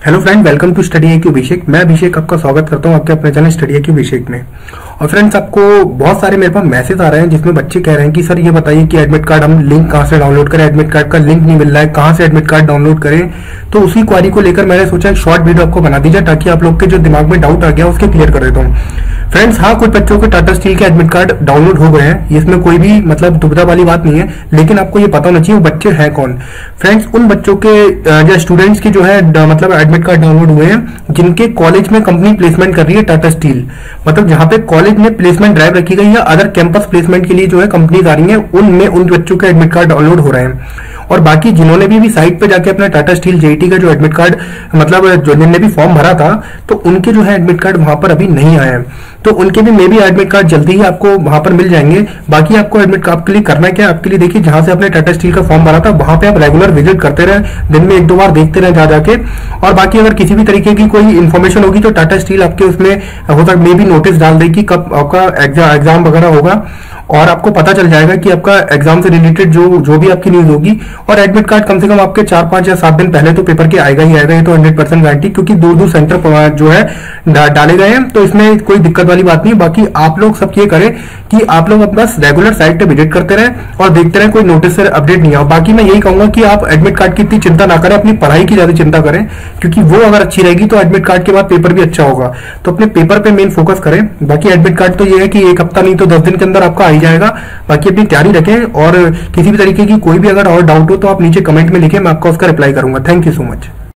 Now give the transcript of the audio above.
Hello friend, welcome to study IQ Abhishek. मैं अभिषेक आपका स्वागत करता हूं आपके अपने चैनल स्टडी IQ अभिषेक में। और फ्रेंड्स, आपको बहुत सारे मेरे पास मैसेज आ रहे हैं जिसमें बच्चे कह रहे हैं कि सर ये बताइए कि एडमिट कार्ड हम लिंक कहां से डाउनलोड करें, एडमिट कार्ड का लिंक नहीं मिल रहा है, कहां से एडमिट कार्ड डाउनलोड करें। तो उसी क्वारी को लेकर मैंने सोचा एक शॉर्ट वीडियो आपको बना दीजिए ताकि आप लोग के जो दिमाग में डाउट आ गया उसके क्लियर कर देता हूँ। फ्रेंड्स, हाँ, कुछ बच्चों के टाटा स्टील के एडमिट कार्ड डाउनलोड हो गए हैं, इसमें कोई भी मतलब दुविधा वाली बात नहीं है, लेकिन आपको ये पता होना चाहिए वो बच्चे हैं कौन। फ्रेंड्स, उन बच्चों के जो स्टूडेंट्स के जो है मतलब एडमिट कार्ड डाउनलोड हुए हैं जिनके कॉलेज में कंपनी प्लेसमेंट कर रही है टाटा स्टील, मतलब जहां पे कॉलेज में प्लेसमेंट ड्राइव रखी गई है, अदर कैंपस प्लेसमेंट के लिए जो है कंपनीज आ रही है, उनमें उन बच्चों के एडमिट कार्ड डाउनलोड हो रहे हैं। और बाकी जिन्होंने भी साइट पे जाके अपना टाटा स्टील जेईटी का जो एडमिट कार्ड मतलब जिन्होंने भी फॉर्म भरा था, तो उनके जो है एडमिट कार्ड वहां पर अभी नहीं आए हैं, तो उनके भी मे बी एडमिट कार्ड जल्दी ही आपको वहां पर मिल जाएंगे। बाकी आपको एडमिट कार्ड के लिए करना क्या है, आपके लिए देखिए जहां से आपने टाटा स्टील का फॉर्म भरा था वहां पे आप रेगुलर विजिट करते रहे, दिन में 1-2 बार देखते रहे जा जाके। और बाकी अगर किसी भी तरीके की कोई इन्फॉर्मेशन होगी तो टाटा स्टील आपके उसमें हो सकता मे भी नोटिस डाल देगी कब आपका एग्जाम वगैरह होगा, और आपको पता चल जाएगा कि आपका एग्जाम से रिलेटेड जो भी आपकी न्यूज होगी। और एडमिट कार्ड कम से कम आपके 4-5 या 7 दिन पहले तो पेपर के आएगा ही आएगा, ये तो 100% गारंटी, क्योंकि दूर सेंटर जो है डाले गए हैं, तो इसमें कोई दिक्कत वाली बात नहीं। बाकी आप लोग सब ये करें कि आप लोग अपना रेगुलर साइट पे विजिट करते रहें और देखते रहें कोई नोटिस से अपडेट नहीं आओ। बाकी मैं यही कहूंगा कि आप एडमिट कार्ड की इतनी चिंता ना करें, अपनी पढ़ाई की ज्यादा चिंता करें, क्योंकि वो अगर अच्छी रहेगी तो एडमिट कार्ड के बाद पेपर भी अच्छा होगा। तो अपने पेपर पे मेन फोकस करें। बाकी एडमिट कार्ड तो ये है कि 1 हफ्ता नहीं तो 10 दिन के अंदर आपका आ ही जाएगा। बाकी अपनी तैयारी रखें, और किसी भी तरीके की कोई भी अगर और डाउट हो तो आप नीचे कमेंट में लिखें, मैं आपका उसका रिप्लाई करूंगा। Thank you so much.